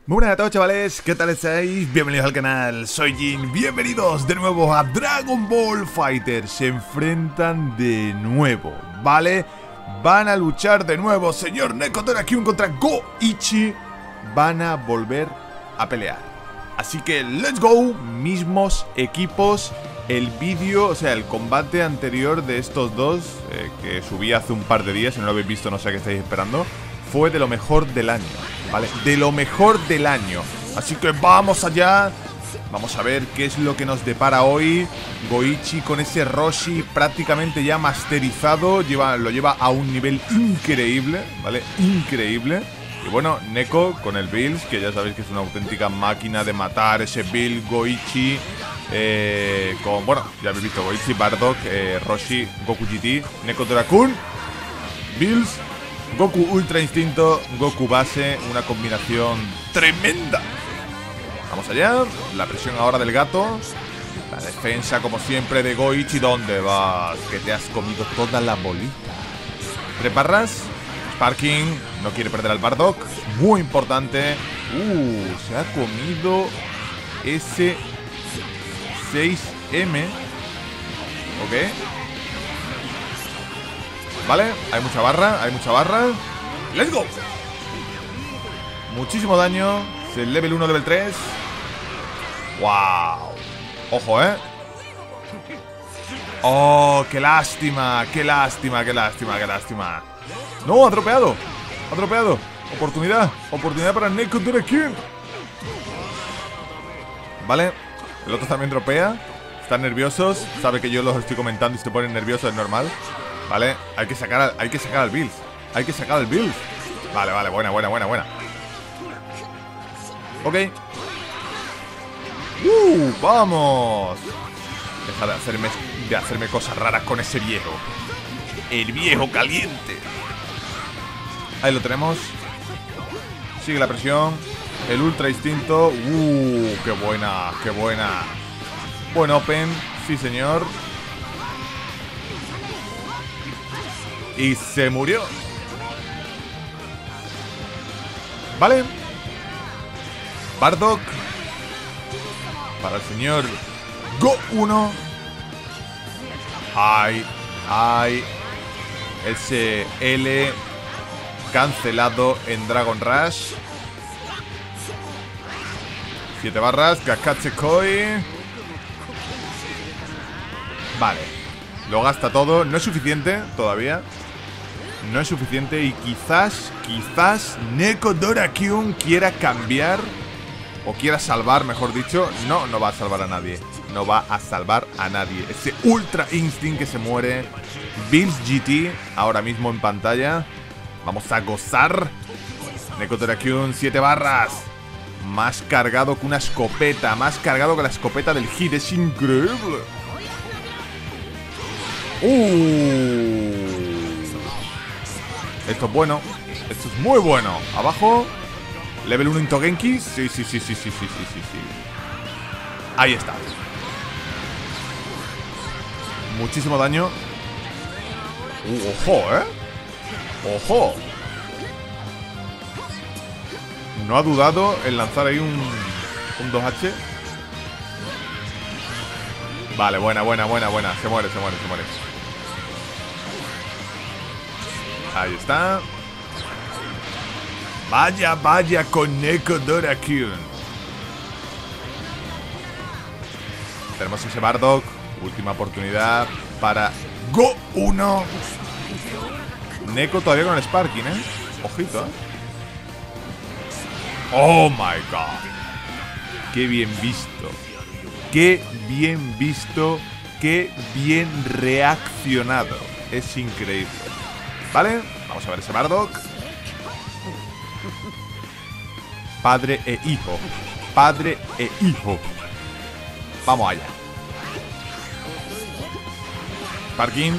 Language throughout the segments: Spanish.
Muy buenas a todos, chavales, ¿qué tal estáis? Bienvenidos al canal, soy Jin, bienvenidos de nuevo a Dragon Ball FighterZ. Se enfrentan de nuevo, ¿vale? Van a luchar de nuevo, señor Neko Torakyun contra Goichi. Van a volver a pelear. Así que, let's go, mismos equipos. El vídeo, o sea, el combate anterior de estos dos, que subí hace un par de días, si no lo habéis visto no sé qué estáis esperando, fue de lo mejor del año, ¿vale? De lo mejor del año. Así que vamos allá. Vamos a ver qué es lo que nos depara hoy. Goichi con ese Roshi prácticamente ya masterizado. Lo lleva a un nivel increíble, ¿vale? Increíble. Y bueno, Neko con el Bills, que ya sabéis que es una auténtica máquina de matar. Ese Bill, Goichi, bueno, ya habéis visto Goichi, Bardock, Roshi, Goku GT, Neko Torakyun, Bills, Goku Ultra Instinto, Goku Base, una combinación tremenda. Vamos allá, la presión ahora del gato. La defensa como siempre de Goichi. ¿Dónde vas? Que te has comido toda la bolita. 3 barras. Sparking, no quiere perder al Bardock. Muy importante. Se ha comido ese 6M. Ok. Vale, hay mucha barra, ¡let's go! Muchísimo daño. Es el level 1, level 3. ¡Wow! Ojo, ¡oh, qué lástima! ¡Qué lástima, qué lástima, qué lástima! ¡No, ha dropeado! ¡Ha dropeado! Oportunidad para Neko Torakyun. Vale, el otro también dropea. Están nerviosos, sabe que yo los estoy comentando y se ponen nerviosos, es normal. Vale, hay que sacar al Bills. Hay que sacar al Bills. Vale, buena. Ok. ¡Vamos! Deja de hacerme cosas raras con ese viejo. El viejo caliente. Ahí lo tenemos. Sigue la presión. El Ultra Instinto. ¡Qué buena! Buen open. Sí, señor. Y se murió. Vale. Bardock para el señor Go1. Ay. Ese L cancelado en Dragon Rush. 7 barras. Kakatsekoi. Vale. Lo gasta todo. No es suficiente todavía. No es suficiente y quizás Neko Torakyun quiera cambiar o quiera salvar, mejor dicho. No va a salvar a nadie. No va a salvar a nadie. Ese Ultra Instinct que se muere. Bills GT ahora mismo en pantalla. Vamos a gozar. Neko Torakyun, 7 barras. Más cargado que una escopeta. Más cargado que la escopeta del Hit. Es increíble. Esto es bueno. Esto es muy bueno. Abajo. Level 1 Intogenki. Sí. Ahí está. Muchísimo daño. Ojo, Ojo. No ha dudado en lanzar ahí un 2H. Vale, buena. Se muere. Ahí está. Vaya con Neko Torakyun. Tenemos ese Bardock. Última oportunidad para Go1. Neko todavía con el Sparking, Ojito, Oh my god. Qué bien visto. Qué bien reaccionado. Es increíble. Vale, vamos a ver ese Bardock. Padre e hijo. Vamos allá. Parking.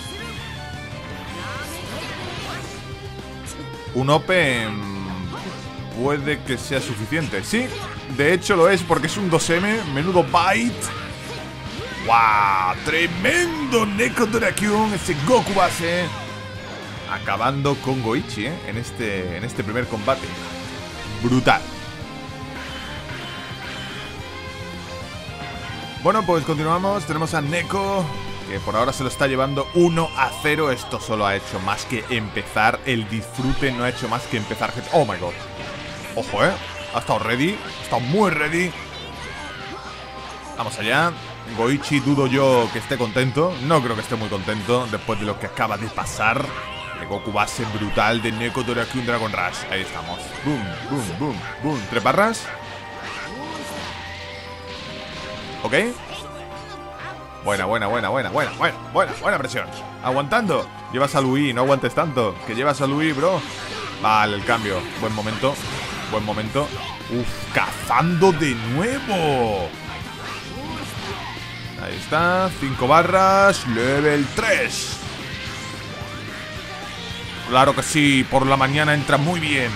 Un open puede que sea suficiente. Sí, de hecho lo es porque es un 2M. Menudo bite. ¡Wow! Tremendo Neko Torakyun. Ese Goku Base. acabando con Goichi, en este primer combate. Brutal. Bueno, pues continuamos. Tenemos a Neko, que por ahora se lo está llevando 1-0. Esto solo ha hecho más que empezar. El disfrute no ha hecho más que empezar. Oh my god. Ojo, ha estado ready. Ha estado muy ready. Vamos allá. Goichi dudo yo que esté contento. No creo que esté muy contento después de lo que acaba de pasar. El Goku base brutal de Neko Dorakyun Dragon Rush. Ahí estamos. Boom, boom, boom, boom. 3 barras. Ok. Buena presión. Aguantando. Llevas a Luis, no aguantes tanto. Que llevas a Luis, bro. Vale, el cambio. Buen momento. Uf, cazando de nuevo. Ahí está. 5 barras. Level 3. Claro que sí. Por la mañana entra muy bien.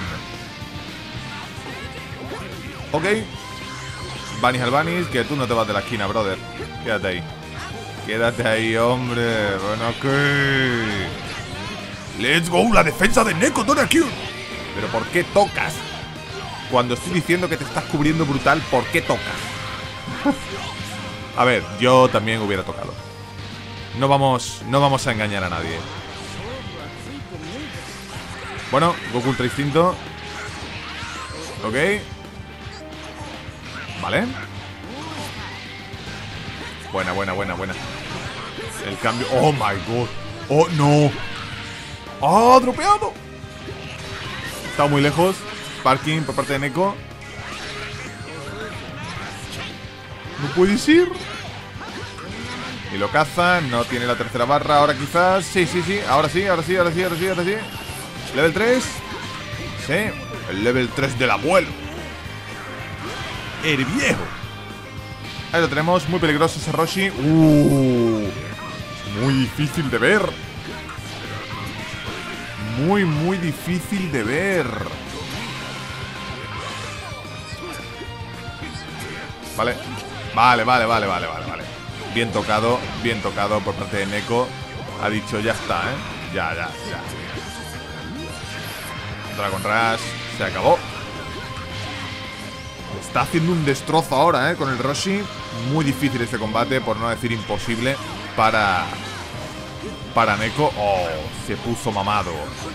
Ok. Vanis al Vanis, que tú no te vas de la esquina, brother. Quédate ahí. Quédate ahí, hombre. Bueno, ok. Let's go, la defensa de Neko Dorakyun. Pero ¿por qué tocas? Cuando estoy diciendo que te estás cubriendo brutal, ¿por qué tocas? A ver, yo también hubiera tocado. No vamos a engañar a nadie. Bueno, Goku Ultra Instinto. Ok. Vale. Buena. El cambio. Oh my god. Oh no. Oh, dropeado. Está muy lejos. Parking por parte de Neko. No puedes ir. Y lo caza. No tiene la tercera barra. Ahora quizás. Sí. Ahora sí. Level 3. Sí. El level 3 del abuelo. El viejo. Ahí lo tenemos, muy peligroso ese Roshi. Muy difícil de ver. Muy difícil de ver. Vale. Bien tocado por parte de Neko. Ha dicho, ya está, Ya. Dragon Rush. Se acabó. Está haciendo un destrozo ahora, con el Roshi. Muy difícil este combate, por no decir imposible para Neko. Oh, se puso mamado.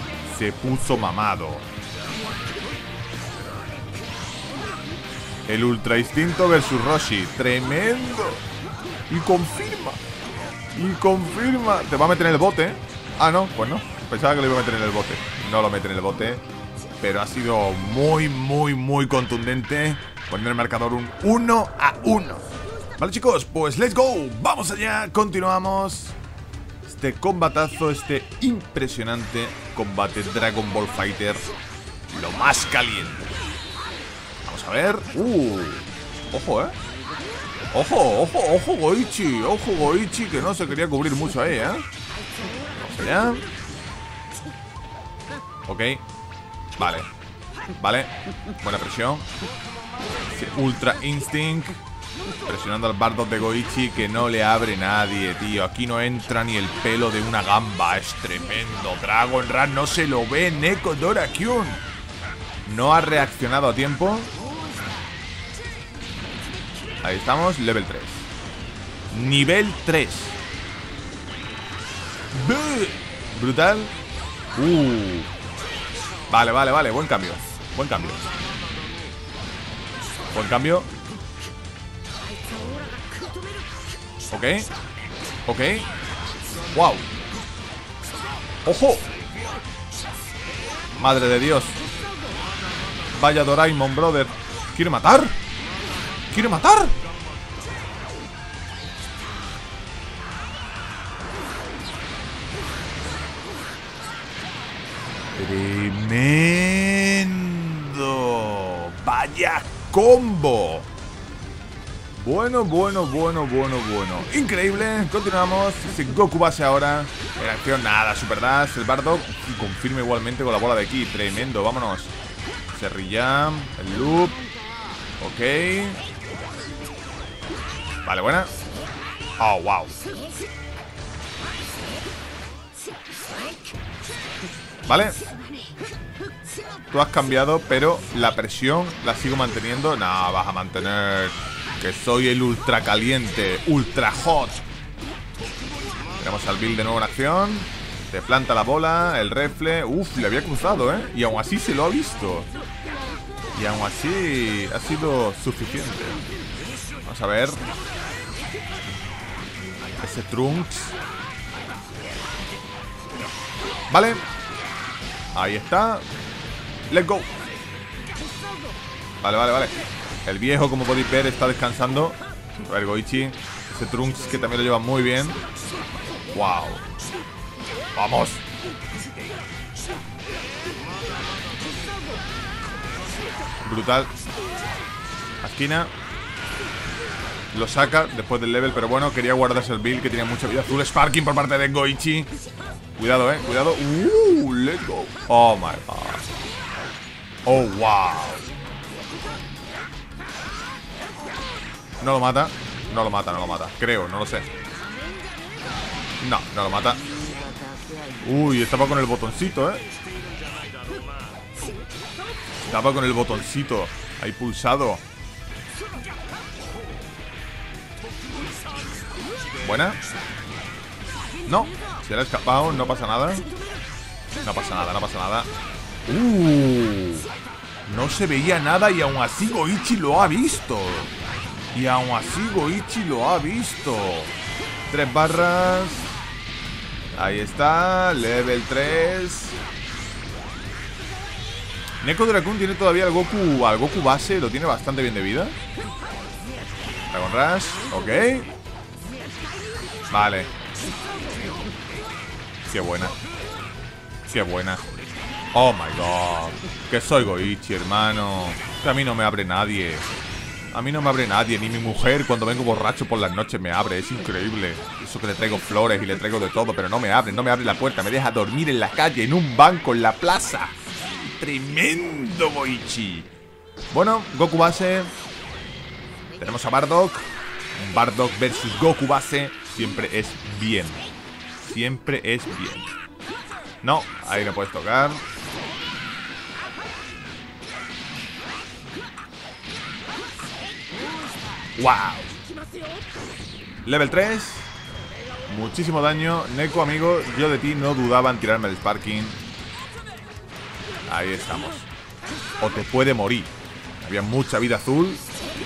El Ultra Instinto versus Roshi. Tremendo. Y confirma. Te va a meter en el bote. Ah, no, pues no. Pensaba que lo iba a meter en el bote. No lo mete en el bote. Pero ha sido muy contundente. Poner el marcador un 1-1. Vale, chicos, pues let's go. Vamos allá, continuamos. Este combatazo, este impresionante combate Dragon Ball Fighter. Lo más caliente. Vamos a ver. Ojo, Ojo, Goichi, que no se quería cubrir mucho ahí, Vamos allá. Ok. Vale. Buena presión. Ultra Instinct. Presionando al Bardock de Goichi, que no le abre nadie, tío. Aquí no entra ni el pelo de una gamba. Es tremendo. Dragon Rush no se lo ve. Neko Dorakyun no ha reaccionado a tiempo. Ahí estamos, level 3. Nivel 3. Brutal. Vale, buen cambio. Ok. Wow. Ojo. Madre de Dios. Vaya Doraemon, brother. ¿Quiere matar? Tremendo. Vaya combo. Bueno. Increíble. Continuamos. Goku base ahora. En acción, nada. Super Dash. El Bardock. Y confirma igualmente con la bola de ki. Tremendo. Vámonos. Serrillam. El loop. Ok. Vale, buena. Oh, wow. Vale. Tú has cambiado, pero la presión la sigo manteniendo. No, vas a mantener. que soy el ultra caliente, ultra hot. Tenemos al Bill de nuevo en acción. Te planta la bola, el refle. Uf, le había cruzado, ¿eh? Y aún así se lo ha visto. Y aún así ha sido suficiente. Vamos a ver. Ese Trunks. Vale. Ahí está. Let's go. Vale, vale, vale. El viejo, como podéis ver, está descansando. A ver, Goichi. Ese Trunks que también lo lleva muy bien. Wow. Vamos. Brutal. A esquina. Lo saca después del level, pero bueno, quería guardarse el Bill, que tenía mucha vida azul. Sparking por parte de Goichi. Cuidado, cuidado. Let's go. Oh my god. Oh, wow. No lo mata. No lo mata, no lo mata. Creo, no lo sé. No, no lo mata. Uy, estaba con el botoncito, Estaba con el botoncito ahí pulsado. Buena. No, se le ha escapado, no pasa nada. No pasa nada, no pasa nada. No se veía nada y aún así Goichi lo ha visto. Y aún así Goichi lo ha visto. 3 barras. Ahí está, level 3. Neko Dracun tiene todavía al Goku base, lo tiene bastante bien de vida. Dragon Rush, ok. Vale. Qué buena. Qué buena. Oh my god. Que soy Goichi, hermano. Que a mí no me abre nadie. A mí no me abre nadie, ni mi mujer cuando vengo borracho por las noches me abre, es increíble. Eso que le traigo flores y le traigo de todo, pero no me abre la puerta, me deja dormir en la calle, en un banco, en la plaza. Tremendo Goichi. Bueno, Goku base. Tenemos a Bardock. Un Bardock versus Goku base siempre es bien. Siempre es bien. No, ahí no puedes tocar. ¡Wow! Level 3. Muchísimo daño. Neko, amigo, yo de ti no dudaba en tirarme el Sparking. Ahí estamos. O te puede morir. Había mucha vida azul.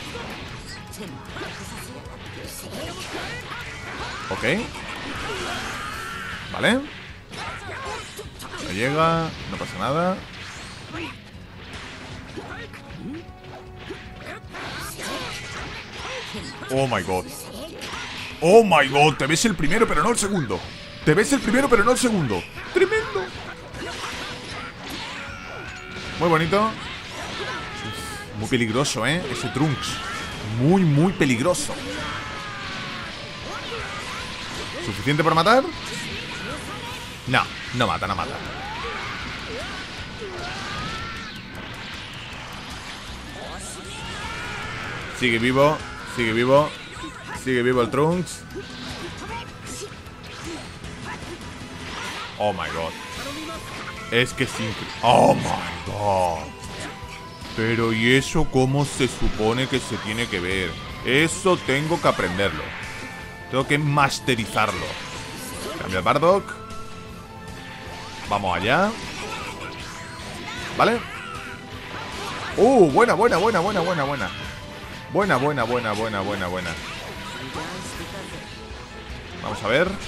Ok. Vale. No llega. No pasa nada. Oh my god. Oh my god. Te ves el primero pero no el segundo. Te ves el primero pero no el segundo. Tremendo. Muy bonito. Muy peligroso, ese Trunks. Muy, muy peligroso. ¿Suficiente para matar? No, no mata, no mata. Sigue vivo. Sigue vivo. Sigue vivo el Trunks. Oh my god. Es que sí. Oh my god. Pero ¿y eso cómo se supone que se tiene que ver? Eso tengo que aprenderlo. Tengo que masterizarlo. Cambia el Bardock. Vamos allá. ¿Vale? Buena, buena, buena, buena, buena, buena. Buena, buena, buena, buena, buena, buena. Vamos a ver.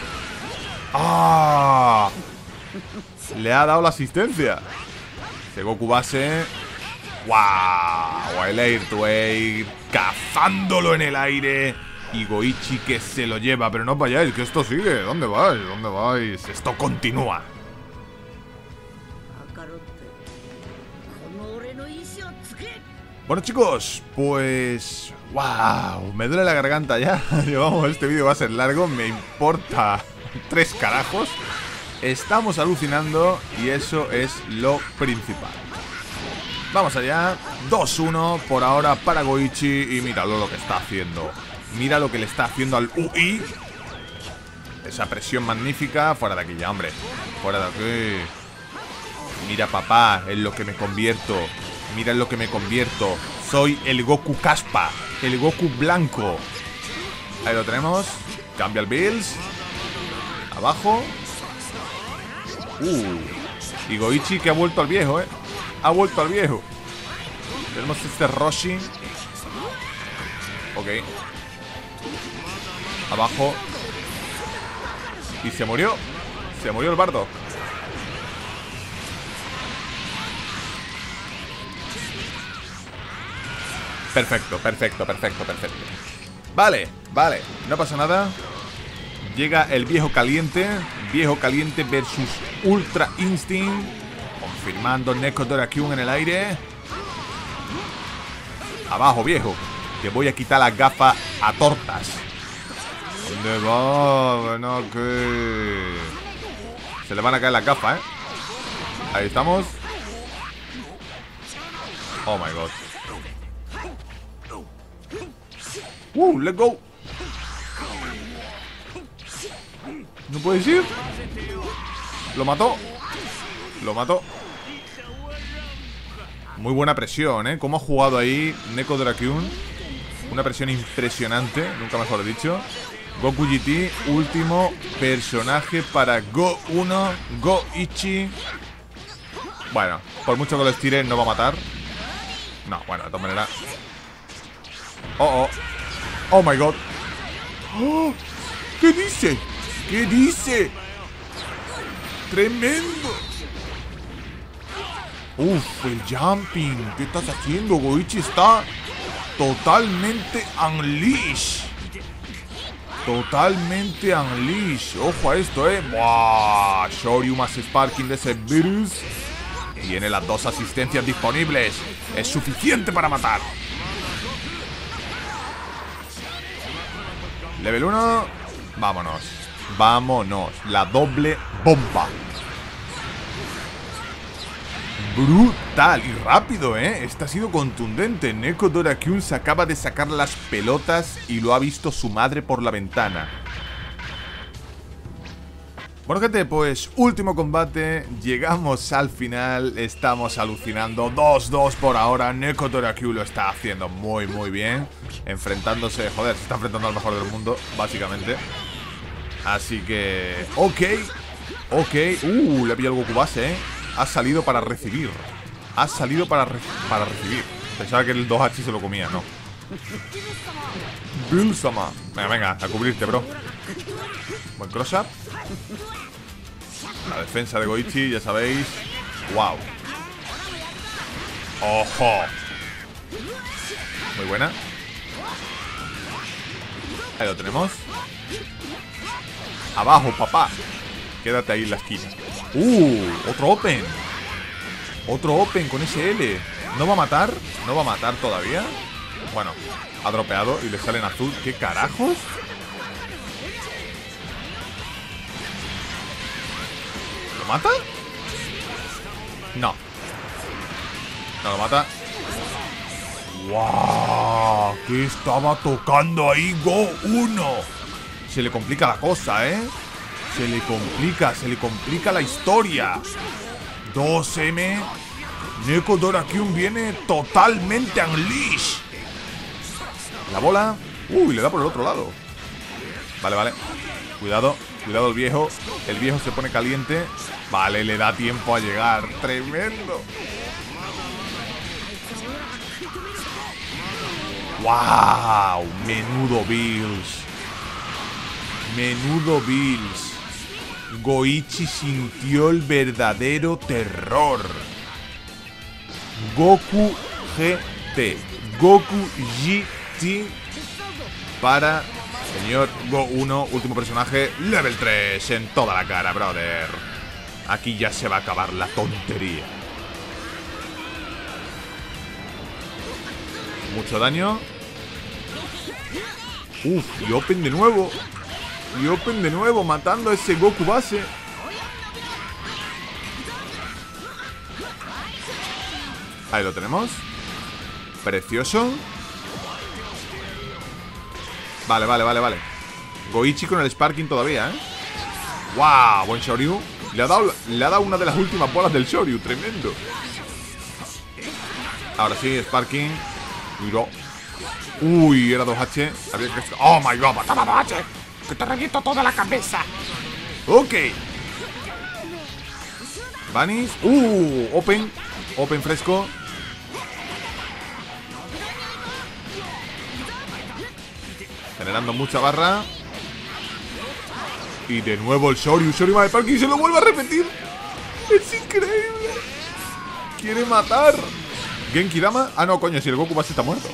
¡Ah! Le ha dado la asistencia. Ese Goku base. ¡Wow! El Air to Air. Cazándolo en el aire. Y Goichi que se lo lleva. Pero no vayáis, que esto sigue. ¿Dónde vais? ¿Dónde vais? Esto continúa. Bueno, chicos, pues... ¡Wow! Me duele la garganta ya. Vamos, este vídeo va a ser largo. Me importa 3 carajos. Estamos alucinando y eso es lo principal. Vamos allá. 2-1 por ahora para Goichi. Y míralo lo que está haciendo. Mira lo que le está haciendo al UI. Esa presión magnífica. Fuera de aquí ya, hombre. Fuera de aquí. Mira, papá, en lo que me convierto. Mira en lo que me convierto. Soy el Goku Caspa. el Goku blanco. Ahí lo tenemos. Cambia el Bills. Abajo. Y Goichi que ha vuelto al viejo, ha vuelto al viejo. Tenemos este Roshi. Ok. Abajo. Y se murió. Se murió el bardo. Perfecto, perfecto, perfecto, perfecto. Vale, vale, no pasa nada. Llega el viejo caliente. Viejo caliente versus Ultra Instinct. Confirmando Neko Dorakyun en el aire. Abajo, viejo. Te voy a quitar las gafas a tortas. ¿Dónde va? No, que se le van a caer las gafas, Ahí estamos. Oh my god. Let's go. No puede ir. Lo mató. Lo mató. Muy buena presión, Cómo ha jugado ahí Neko Dorakyun. Una presión impresionante, nunca mejor dicho. Goku GT, último personaje para Go 1, Goichi. Bueno, por mucho que lo estire, no va a matar. No, bueno, de todas maneras. Oh my god. ¿Qué dice? ¿Qué dice? Tremendo. El jumping. ¿Qué estás haciendo? Goichi está totalmente unleash. Totalmente unleash. Ojo a esto, ¡Buah! Shoryu más Sparking de ese virus. Tiene las 2 asistencias disponibles. Es suficiente para matar. Level 1. Vámonos. Vámonos. La doble bomba. Brutal y rápido, Este ha sido contundente. Neko Dorakyun se acaba de sacar las pelotas y lo ha visto su madre por la ventana. Bueno, gente, pues último combate. Llegamos al final. Estamos alucinando. 2-2 por ahora. Neko Dorakyun lo está haciendo muy, muy bien. Enfrentándose, joder, se está enfrentando al mejor del mundo, básicamente. Así que... Ok. Le pillado el Goku base, Ha salido para recibir. Ha salido para recibir. Pensaba que el 2H se lo comía, ¿no? Bill-sama. Venga, a cubrirte, bro. Buen cross-up. La defensa de Goichi, ya sabéis. Wow. ¡Ojo! Muy buena. Ahí lo tenemos. Abajo, papá. Quédate ahí en la esquina. Otro Open. Otro Open con ese L. ¿No va a matar? ¿No va a matar todavía? Bueno, ha dropeado y le sale en azul. ¿Qué carajos? ¿Lo mata? No. No lo mata. ¡Wow! ¿Qué estaba tocando ahí Go 1? Se le complica la cosa, Se le complica la historia. 2M. Neko Dorakyun viene totalmente unleash. La bola. Le da por el otro lado. Vale. Cuidado el viejo. El viejo se pone caliente. Vale, le da tiempo a llegar. Tremendo. ¡Wow! Menudo Bills. Goichi sintió el verdadero terror. Goku GT. Goku GT para señor Go 1, último personaje, level 3 en toda la cara, brother. Aquí ya se va a acabar la tontería. Mucho daño. Y Open de nuevo. Matando a ese Goku base. Ahí lo tenemos. Precioso. Vale. Goichi con el Sparking todavía, ¡Wow! Buen Shoryu. Le ha dado una de las últimas bolas del Shoryu. Tremendo. Ahora sí, Sparking. Miro. Uy, era 2H. Había que... ¡Oh, my God! Toma 2H, que te reviento toda la cabeza. Ok. Vanis. Open. Open fresco. Generando mucha barra. Y de nuevo el Shoryu. Shoryu de Parking se lo vuelve a repetir. Es increíble. Quiere matar. Genki Dama. Ah, no, coño, si el Goku base está muerto.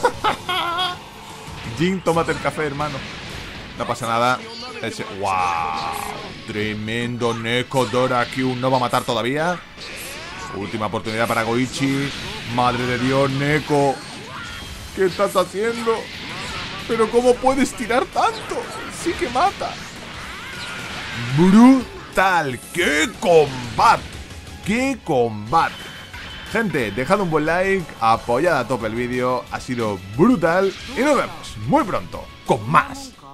Jin, tómate el café, hermano. No pasa nada. Ese... ¡Wow! Tremendo Neko Dora Q. No va a matar todavía. Última oportunidad para Goichi. Madre de Dios, Neko. ¿Qué estás haciendo? ¿Pero cómo puedes tirar tanto? Sí que mata. ¡Brutal! ¡Qué combate! ¡Qué combate! Gente, dejad un buen like, apoyad a tope el vídeo. Ha sido brutal. Y nos vemos muy pronto con más.